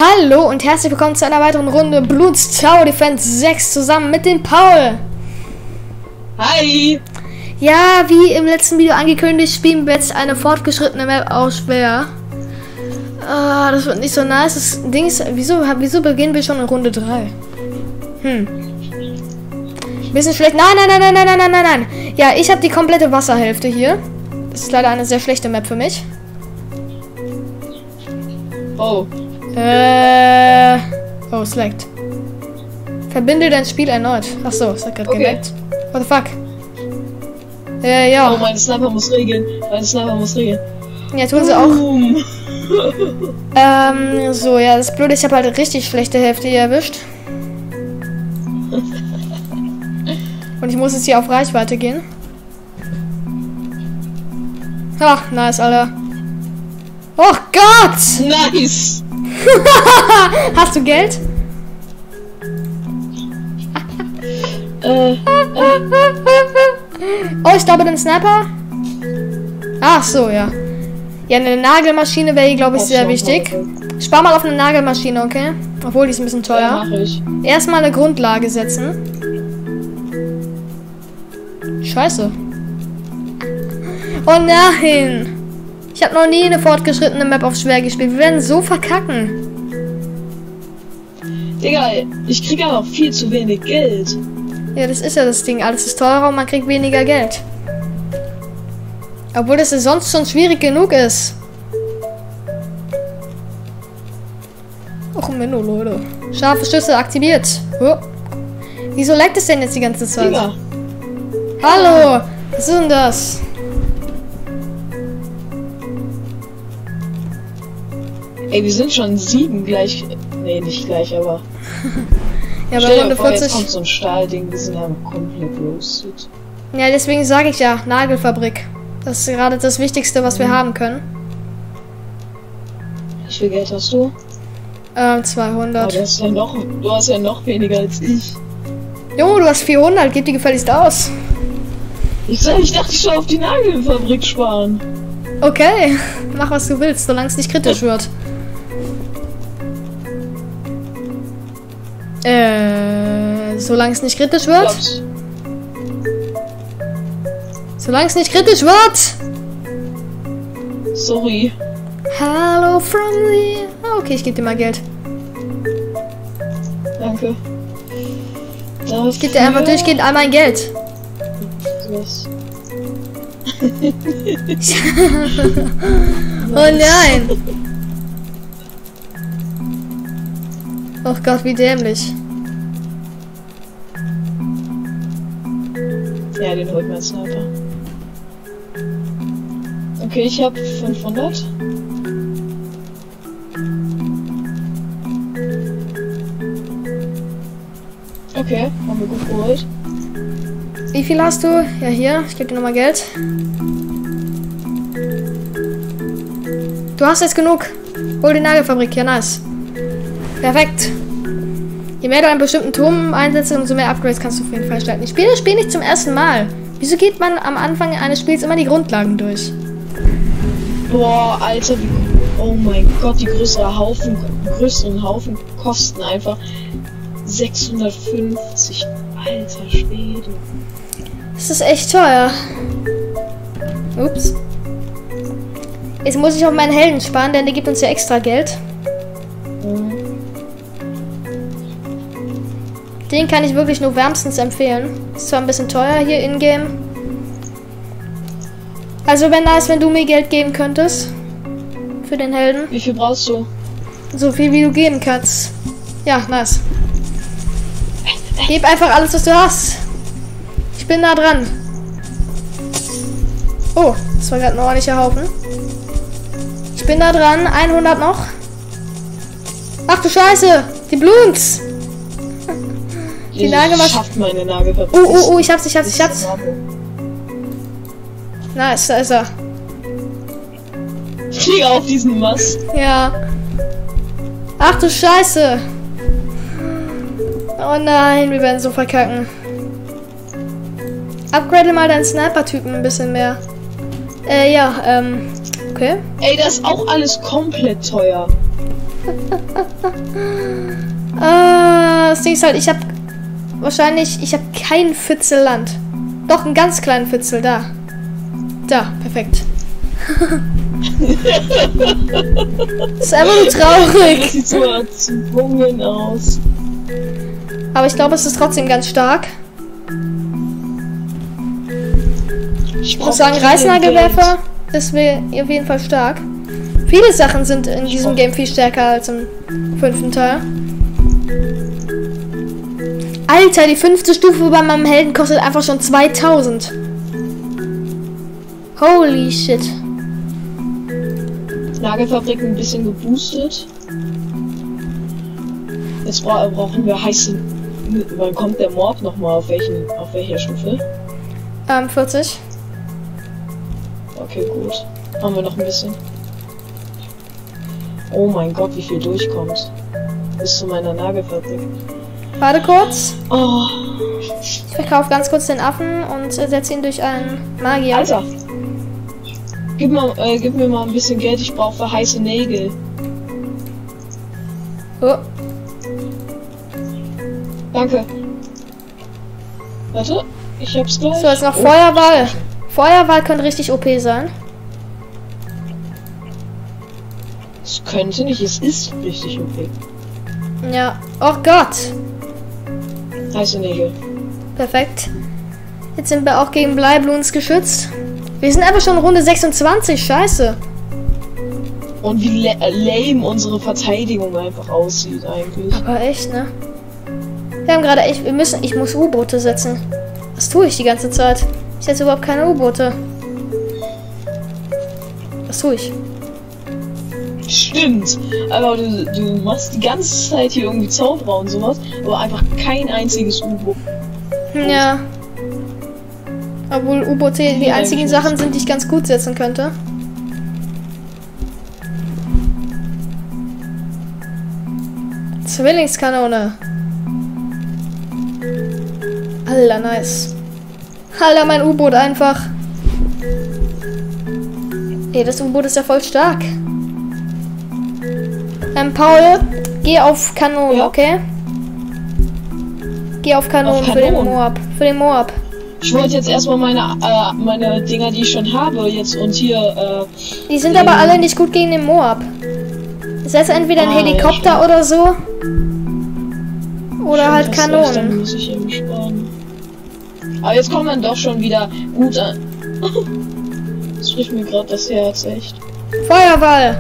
Hallo und herzlich willkommen zu einer weiteren Runde Bloons Tower Defense 6 zusammen mit dem Paul. Hi! Ja, wie im letzten Video angekündigt, spielen wir jetzt eine fortgeschrittene Map aus schwer. Das wird nicht so nice. Das Ding ist, wieso beginnen wir schon in Runde 3? Bisschen schlecht. Nein. Ja, ich habe die komplette Wasserhälfte hier. Das ist leider eine sehr schlechte Map für mich. Oh. Oh, es laggt. Verbinde dein Spiel erneut. Achso, es hat gerade gelaggt. What the fuck? Ja. Oh, mein Sniper muss regeln. Ja, tun sie auch. So, ja, das Blöde, ich habe halt richtig schlechte Hälfte hier erwischt. Und ich muss jetzt hier auf Reichweite gehen. Ach, nice, Alter. Oh Gott! Nice! Hast du Geld? Oh, ich glaube, den Sniper. Ach so, ja. Ja, eine Nagelmaschine wäre hier, glaube ich, sehr wichtig. Spar mal auf eine Nagelmaschine, okay? Obwohl, die ist ein bisschen teuer. Ja, mach ich. Erstmal eine Grundlage setzen. Scheiße. Oh nein! Ich habe noch nie eine fortgeschrittene Map auf schwer gespielt. Wir werden so verkacken. Digga, ich krieg aber viel zu wenig Geld. Ja, das ist ja das Ding. Alles ist teurer und man kriegt weniger Geld. Obwohl das ja sonst schon schwierig genug ist. Och, Menno, Leute. Scharfe Schüsse aktiviert. Oh. Wieso laggt es denn jetzt die ganze Zeit? Digga. Hallo! Was ist denn das? Ey, wir sind schon 7 gleich. Nee, nicht gleich, aber. Ja, bei Stell Runde dir vor, 40. jetzt kommt so ein Stahlding, wir sind aber komplett roasted. Ja, deswegen sage ich ja, Nagelfabrik. Das ist gerade das Wichtigste, was wir haben können. Wie viel Geld hast du? 200. Aber du hast ja noch weniger als ich. Junge, du hast 400. Gib die gefälligst aus. Ich dachte, ich soll auf die Nagelfabrik sparen. Okay, mach was du willst, solange es nicht kritisch wird. Solange es nicht kritisch wird? Solange es nicht kritisch wird! Sorry. Hallo from the... Ah, okay, ich gebe dir mal Geld. Danke. Ich gebe dir einfach durchgehend all mein Geld. Was? Oh nein! Oh Gott, wie dämlich. Ja, den holt mein Sniper. Okay, ich habe 500. Okay, haben wir gut geholt. Wie viel hast du? Ja, hier. Ich gebe dir nochmal Geld. Du hast jetzt genug. Hol die Nagelfabrik. Ja, nice. Perfekt. Je mehr du einen bestimmten Turm einsetzt, umso mehr Upgrades kannst du auf jeden Fall starten. Ich spiele das Spiel nicht zum ersten Mal. Wieso geht man am Anfang eines Spiels immer die Grundlagen durch? Boah, Alter, oh mein Gott, die größeren Haufen kosten einfach 650. Alter Schwede. Das ist echt teuer. Ups. Jetzt muss ich auf meinen Helden sparen, denn der gibt uns ja extra Geld. Den kann ich wirklich nur wärmstens empfehlen. Ist zwar ein bisschen teuer hier in-game. Also wenn nice, wenn du mir Geld geben könntest. Für den Helden. Wie viel brauchst du? So viel wie du geben kannst. Ja, nice. Gib einfach alles, was du hast. Ich bin nah dran. Oh, das war gerade ein ordentlicher Haufen. Ich bin da dran. 100 noch. Ach du Scheiße. Die Bloons. Die Nagelmaschine. Oh, ich hab's. Nice, da ist er. Ich fliege auf diesen Mast. Ja. Ach du Scheiße. Oh nein, wir werden so verkacken. Upgrade mal deinen Sniper-Typen ein bisschen mehr. Okay. Ey, das ist auch alles komplett teuer. Das Ding ist halt, ich habe kein Fitzel Land. Doch, einen ganz kleinen Fitzel, da. Da, perfekt. Das ist einfach nur traurig. Das sieht so erzwungen aus. Aber ich glaube, es ist trotzdem ganz stark. Ich muss sagen, Reißnagelwerfer ist mir auf jeden Fall stark. Viele Sachen sind in diesem Game viel stärker als im 5. Teil. Alter, die 5. Stufe bei meinem Helden kostet einfach schon 2000. Holy shit. Nagelfabrik ein bisschen geboostet. Jetzt brauchen wir heiße. Wann kommt der Morb nochmal? Auf welcher Stufe? 40. Okay, gut. Haben wir noch ein bisschen. Oh mein Gott, wie viel durchkommt. Bis zu meiner Nagelfabrik. Warte kurz. Oh. Ich verkaufe ganz kurz den Affen und ersetze ihn durch einen Magier. Alter. Gib mir mal ein bisschen Geld, ich brauche für heiße Nägel. Oh. Danke. Warte, ich hab's gleich. So, jetzt noch Feuerwall. Feuerwall könnte richtig OP sein. Es könnte nicht, es ist richtig OP. Ja. Oh Gott. Heiße Nägel. Perfekt. Jetzt sind wir auch gegen Bleibluns geschützt. Wir sind aber schon Runde 26. Scheiße. Und wie lame unsere Verteidigung einfach aussieht eigentlich. Aber echt, ne? Wir haben gerade echt... Ich muss U-Boote setzen. Was tue ich die ganze Zeit? Ich setze überhaupt keine U-Boote. Was tue ich? Stimmt. Aber du machst die ganze Zeit hier irgendwie Zauberer und sowas, aber einfach kein einziges U-Boot. Ja. Obwohl U-Boote die einzigen Sachen sind, die ich ganz gut setzen könnte. Zwillingskanone. Alter, nice. Alter, mein U-Boot einfach. Ey, das U-Boot ist ja voll stark. Paul, geh auf Kanonen, ja. Okay? Geh auf Kanonen für den Moab. Für den Moab. Ich wollte jetzt erstmal meine Dinger, die ich schon habe, jetzt und hier, Die sind aber alle nicht gut gegen den Moab. Setz entweder einen Helikopter ja, oder so. Oder halt Kanonen. Dann muss ich eben sparen. Aber jetzt kommt man doch schon wieder gut an. Das spricht mir gerade das Herz, echt. Feuerwall!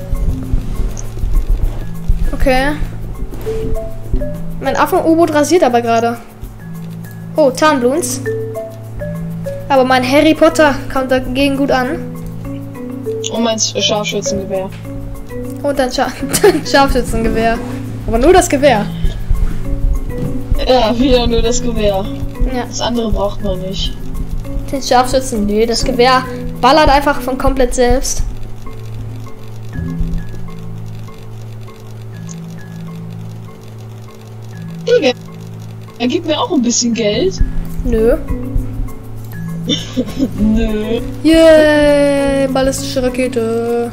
Okay. Mein Affen-U-Boot rasiert aber gerade. Oh, Tarnbluns. Aber mein Harry Potter kommt dagegen gut an. Und mein Scharfschützengewehr. Und dann Scharfschützengewehr. Aber nur das Gewehr. Ja, wieder nur das Gewehr. Ja. Das andere braucht man nicht. Den Scharfschützen, nee, das Gewehr ballert einfach von komplett selbst. Digga, er gibt mir auch ein bisschen Geld. Nö. Nö. Yay, ballistische Rakete.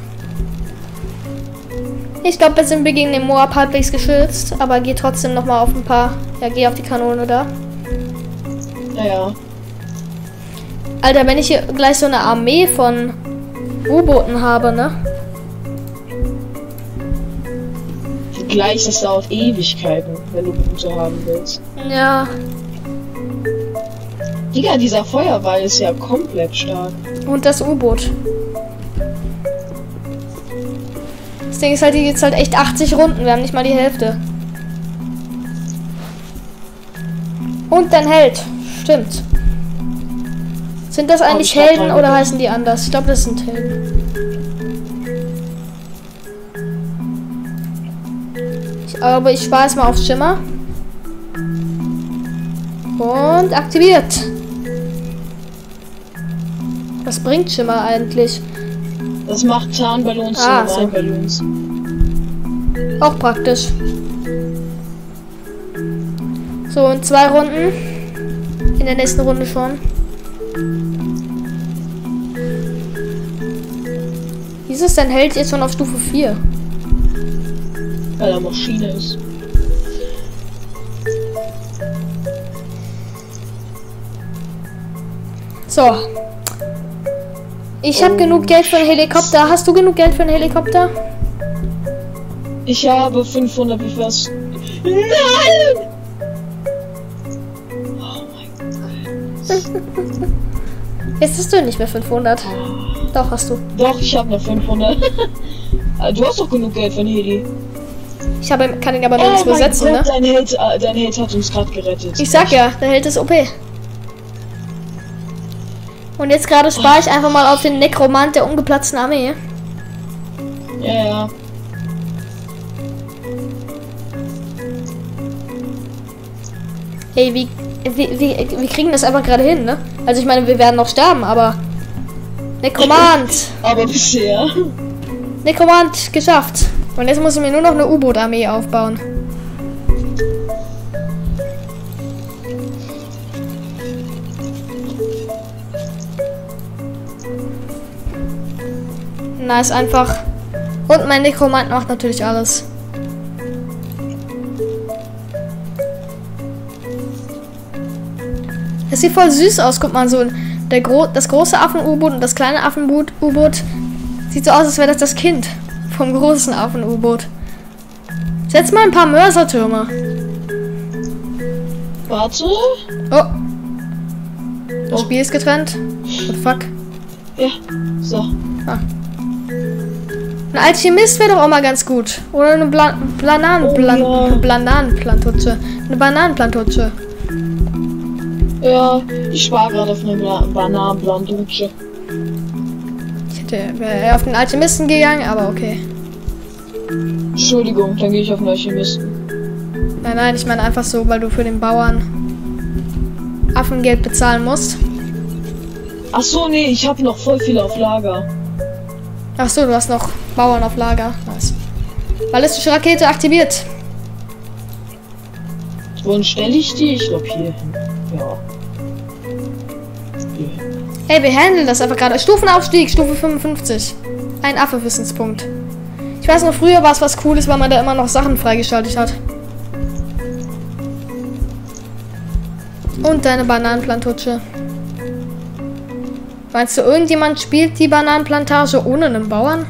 Ich glaube, jetzt sind wir gegen den Moab halbwegs geschützt, aber geh trotzdem noch mal auf ein paar. Ja, geh auf die Kanone da. Naja. Alter, wenn ich hier gleich so eine Armee von U-Booten habe, ne? Gleich, das dauert Ewigkeiten, wenn du gute haben willst. Ja. Digga, dieser Feuerwall ist ja komplett stark. Und das U-Boot. Das Ding ist halt, hier geht's halt echt 80 Runden. Wir haben nicht mal die Hälfte. Und dein Held. Stimmt. Sind das eigentlich Helden oder heißen die anders? Ich glaube, das sind Helden. Aber ich spare es mal auf Schimmer. Und aktiviert. Was bringt Schimmer eigentlich? Das macht Tarnballons zu Normalballons. Auch praktisch. So, in 2 Runden. In der nächsten Runde schon. Wieso ist dein Held jetzt schon auf Stufe 4? Weil er Maschine ist. So. Ich habe genug Geld für einen Helikopter. Hast du genug Geld für einen Helikopter? Ich habe 500 wie was. Nein! Oh mein Gott. Jetzt hast du nicht mehr 500. Doch, hast du. Doch, ich habe noch 500. Du hast doch genug Geld für einen Heli. Kann ihn aber nirgends besetzen, ne? Dein Held hat uns gerade gerettet. Ich sag ja, der Held ist OP. Und jetzt gerade spare ich einfach mal auf den Nekromant der ungeplatzten Armee. Ja, ja. Hey, wir kriegen das einfach gerade hin, ne? Also ich meine, wir werden noch sterben, aber... Nekromant! Aber bisher. Nekromant, geschafft. Und jetzt muss ich mir nur noch eine U-Boot-Armee aufbauen. Na, ist einfach... Und mein Nekromant macht natürlich alles. Das sieht voll süß aus, guck mal, so das große Affen-U-Boot und das kleine Affen-U-Boot sieht so aus, als wäre das das Kind vom großen Affen-U-Boot. Setz mal ein paar Mörsertürme. Warte. Oh. Das Spiel ist getrennt. What the fuck? Ja, so. Ah. Ein Alchemist wäre doch auch mal ganz gut. Oder eine Bananenplantutsche. Eine Bananenplantutsche. Ja, ich spare gerade auf eine Bananenplantutsche. Ich wäre auf den Alchemisten gegangen, aber okay. Entschuldigung, dann gehe ich auf den Alchemisten. Nein, ich meine einfach so, weil du für den Bauern Affengeld bezahlen musst. Ach so, nee, ich habe noch voll viel auf Lager. Ach so, du hast noch Bauern auf Lager. Nice. Ballistische Rakete aktiviert. Wo stelle ich die? Ich glaube hier hin. Ja. Hier. Hey, wir handeln das einfach gerade. Stufenaufstieg, Stufe 55. Ein Affe-Wissenspunkt. Ich weiß noch, früher war es was Cooles, weil man da immer noch Sachen freigeschaltet hat. Und deine Bananenplantutsche. Meinst du, irgendjemand spielt die Bananenplantage ohne einen Bauern?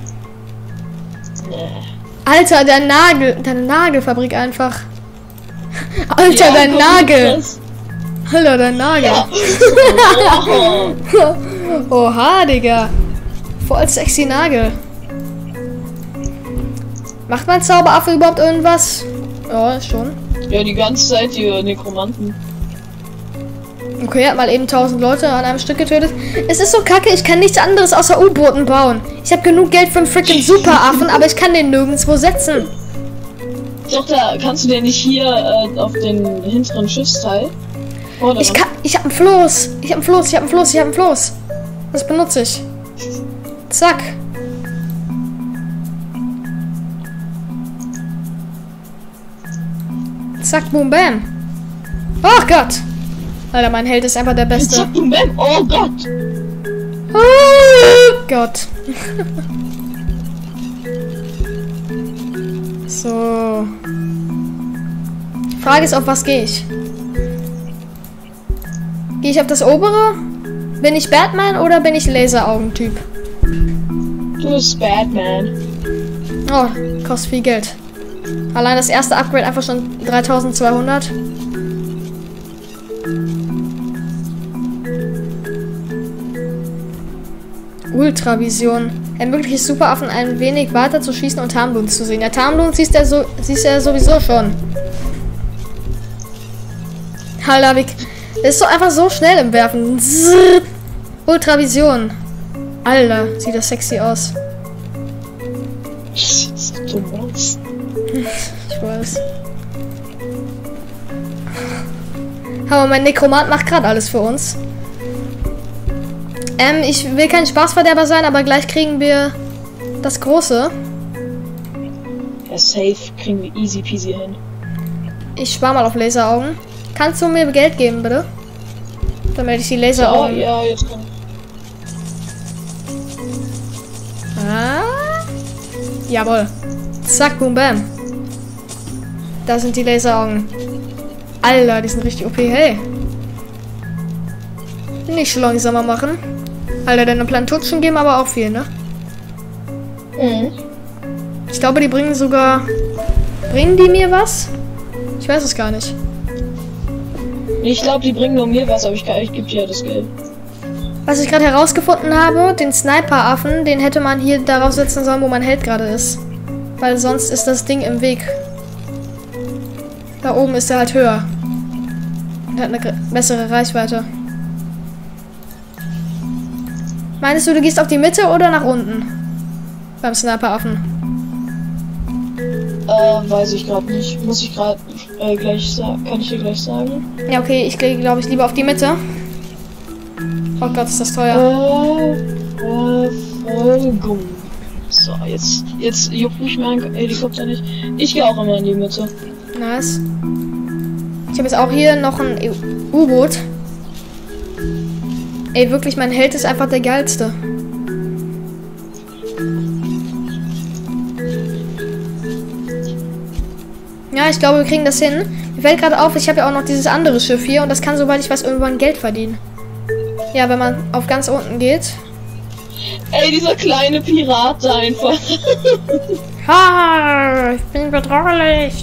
Nee. Alter, deine Nagelfabrik einfach. Alter, Ja, dein Nagel. das. Alter, dein Nagel. Ja. Oha, Digga. Voll sexy Nagel. Macht mein Zauberaffe überhaupt irgendwas? Ja, schon. Ja, die ganze Zeit die Nekromanten. Okay, hat mal eben 1000 Leute an einem Stück getötet. Es ist so kacke, ich kann nichts anderes außer U-Booten bauen. Ich habe genug Geld für einen freaking Superaffen, aber ich kann den nirgendwo setzen. Doch, da kannst du den nicht hier auf den hinteren Schiffsteil. Oder Ich hab einen Floß. Ich hab einen Floß. Das benutze ich. Zack. Zack, boom, bam. Oh Gott. Alter, mein Held ist einfach der Beste. Zack, boom, bam. Oh Gott. Oh Gott. So. Die Frage ist, auf was gehe ich? Gehe ich auf das obere? Bin ich Batman oder bin ich Laseraugentyp? Du bist Batman. Oh, kostet viel Geld. Allein das erste Upgrade einfach schon 3200. Ultravision. Ermöglicht Superaffen ein wenig weiter zu schießen und Tarnbluns zu sehen. Ja, Tarnbluns siehst du sowieso schon. Alter, das ist doch einfach so schnell im Werfen. Zzzz. Ultravision. Alter, sieht das sexy aus. Sieht so dumm aus. Ich weiß. Aber mein Nekromant macht gerade alles für uns. Ich will kein Spaßverderber sein, aber gleich kriegen wir das Große. Ja, safe kriegen wir easy peasy hin. Ich spare mal auf Laseraugen. Kannst du mir Geld geben, bitte? Damit ich die Laseraugen... So, ja, jetzt komm. Ah. Jawohl. Zack, boom, bam. Da sind die Laseraugen. Alter, die sind richtig OP. Hey. Nicht langsamer machen. Alter, deine Plantutschen geben aber auch viel, ne? Mhm. Ich glaube, die bringen sogar... Bringen die mir was? Ich weiß es gar nicht. Ich glaube, die bringen nur mir was, aber ich gebe dir ja das Geld. Was ich gerade herausgefunden habe, den Sniper-Affen, den hätte man hier darauf setzen sollen, wo mein Held gerade ist. Weil sonst ist das Ding im Weg. Da oben ist er halt höher. Und hat eine bessere Reichweite. Meinst du gehst auf die Mitte oder nach unten? Beim Sniper-Affen. Weiß ich gerade nicht. Muss ich gerade gleich sagen. Kann ich dir gleich sagen? Ja, okay, ich gehe, glaube ich, lieber auf die Mitte. Oh Gott, ist das teuer. Verfolgung. So, jetzt juckt mich mein Helikopter nicht. Ich gehe auch immer in die Mitte. Nice. Ich habe jetzt auch hier noch ein U-Boot. Ey, wirklich, mein Held ist einfach der geilste. Ja, ich glaube, wir kriegen das hin. Mir fällt gerade auf, ich habe ja auch noch dieses andere Schiff hier und das kann, sobald ich was, irgendwann Geld verdienen. Ja, wenn man auf ganz unten geht. Ey, dieser kleine Pirat da einfach. Ha, ich bin bedrohlich.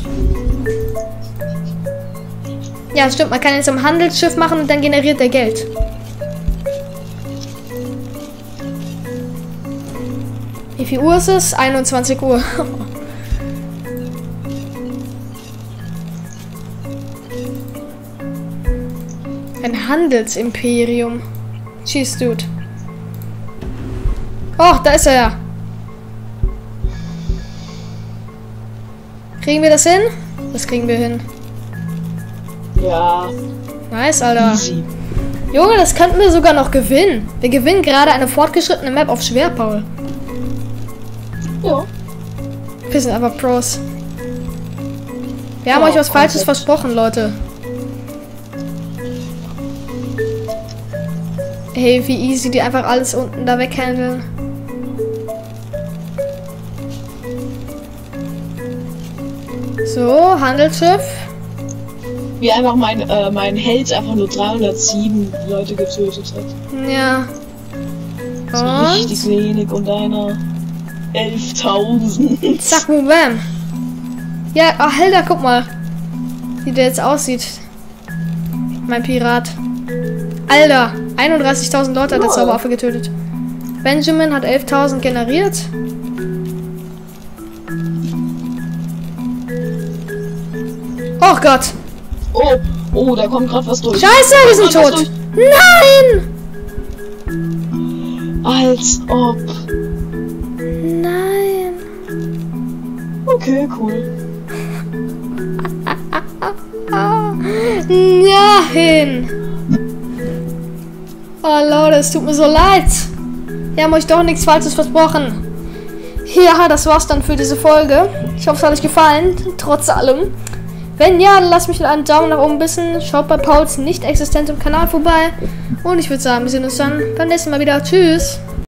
Ja, stimmt, man kann jetzt ein Handelsschiff machen und dann generiert er Geld. Wie viel Uhr ist es? 21 Uhr. Ein Handelsimperium. Tschüss, Dude. Oh, da ist er ja. Kriegen wir das hin? Das kriegen wir hin. Ja. Nice, Alter. Easy. Junge, das könnten wir sogar noch gewinnen. Wir gewinnen gerade eine fortgeschrittene Map auf schwer, Paul. Ja. Wir sind aber Pros. Wir haben euch was Falsches versprochen, Leute. Hey, wie easy die einfach alles unten da weghandeln. So, Handelsschiff. Wie einfach mein Held einfach nur 307 Leute getötet hat. Ja. So richtig wenig und einer 11.000. Zack, boom, bam. Ja, oh, Helder, guck mal. Wie der jetzt aussieht. Mein Pirat. Alter, 31.000 Leute hat der Zauberaffe getötet. Benjamin hat 11.000 generiert. Oh Gott. Oh, da kommt gerade was durch. Scheiße, wir sind tot. Nein! Als ob. Nein. Okay, cool. Nein. Oh Leute, es tut mir so leid. Wir haben euch doch nichts Falsches versprochen. Ja, das war's dann für diese Folge. Ich hoffe, es hat euch gefallen, trotz allem. Wenn ja, dann lasst mich mit einem Daumen nach oben wissen. Schaut bei Pauls nicht existentem Kanal vorbei. Und ich würde sagen, wir sehen uns dann beim nächsten Mal wieder. Tschüss.